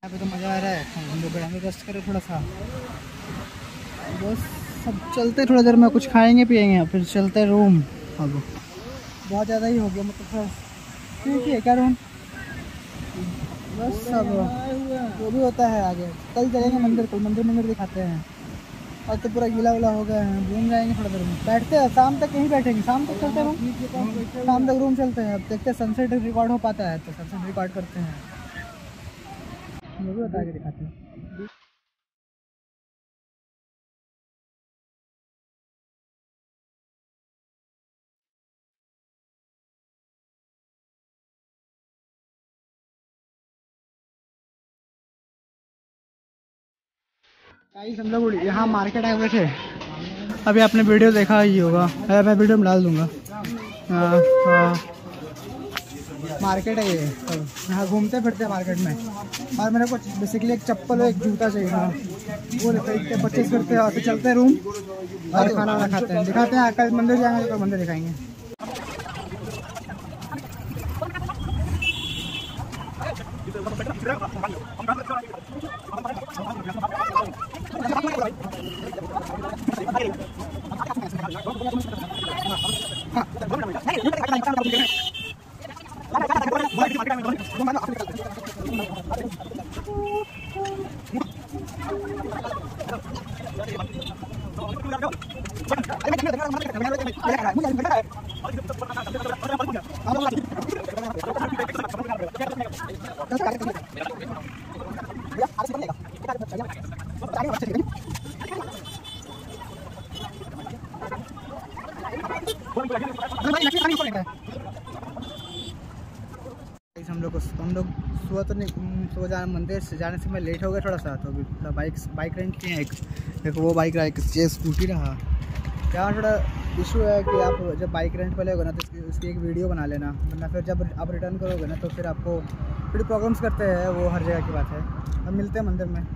यहाँ पे तो मज़ा आ रहा है, हम लोग यहाँ पे रेस्ट करें थोड़ा सा, बस सब चलते थोड़ा देर में कुछ खाएंगे पिएंगे फिर चलते रूम। अब बहुत ज़्यादा ही हो गया, मतलब फिर ठीक है क्या रूम, बस अब जो भी होता है आगे कल चलेंगे मंदिर, कल मंदिर दिखाते हैं। और तो पूरा गीला उला हो गया है, घूम जाएंगे थोड़ा देर में, बैठते हैं शाम तक यहीं बैठेंगे, शाम तक चलते रूम, शाम तक रूम चलते हैं। अब देखते हैं सनसेट रिकॉर्ड हो पाता है तो सनसेट रिकॉर्ड करते हैं, वो भी बता के दिखाते हैं। गाइस हम लोग यहाँ मार्केट आए हुए थे, अभी आपने वीडियो देखा ही होगा, मैं वीडियो में डाल दूँगा। मार्केट है ये, यहाँ घूमते फिरते हैं मार्केट में, और मेरे को बेसिकली एक चप्पल और एक जूता चाहिए था, वो खरीदते परचेज करते हैं और फिर चलते हैं रूम और खाना वाना खाते हैं। दिखाते हैं कल मंदिर जाएंगे तो मंदिर दिखाएंगे। हम लोग सुबह तो नहीं, सुबह जाना मंदिर से जाने से मैं लेट हो गया थोड़ा सा, तो अभी थोड़ा बाइक रेंट किए हैं, एक वो बाइक रहा, एक स्कूटी रहा। यहाँ थोड़ा इशू है कि आप जब बाइक रेंट पे लोगे ना तो उसकी एक वीडियो बना लेना, वरना फिर जब आप रिटर्न करोगे ना तो फिर आपको थोड़ी प्रॉब्लम्स करते हैं, वो हर जगह की बात है। अब मिलते हैं मंदिर में।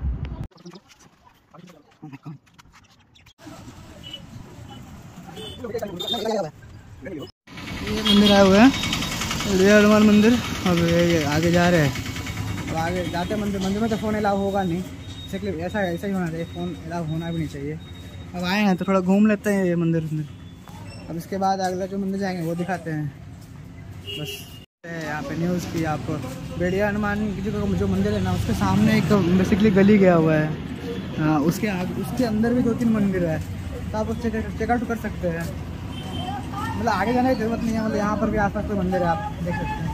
ये मंदिर आए हुए हैं, हनुमान मंदिर। अब ये आगे जा रहे हैं, अब आगे जाते हैं मंदिर में तो फ़ोन अलाउ होगा नहीं, इसलिए ऐसा ही होना चाहिए, फ़ोन अलाउ होना भी नहीं चाहिए। अब आए हैं तो थोड़ा घूम लेते हैं ये मंदिर। अब इसके बाद अगला जो मंदिर जाएंगे वो दिखाते हैं। बस यहाँ पे न्यूज़ की आपको बेड़िया हनुमान जी का जो मंदिर है ना, उसके सामने एक बेसिकली गली गया हुआ है, उसके अंदर भी 2-3 मंदिर है, तो आप उस चेकआउट कर सकते हैं। मतलब आगे जाने की जरूरत नहीं है, मतलब यहाँ पर भी आसपास कोई मंदिर है, आप देख सकते हैं।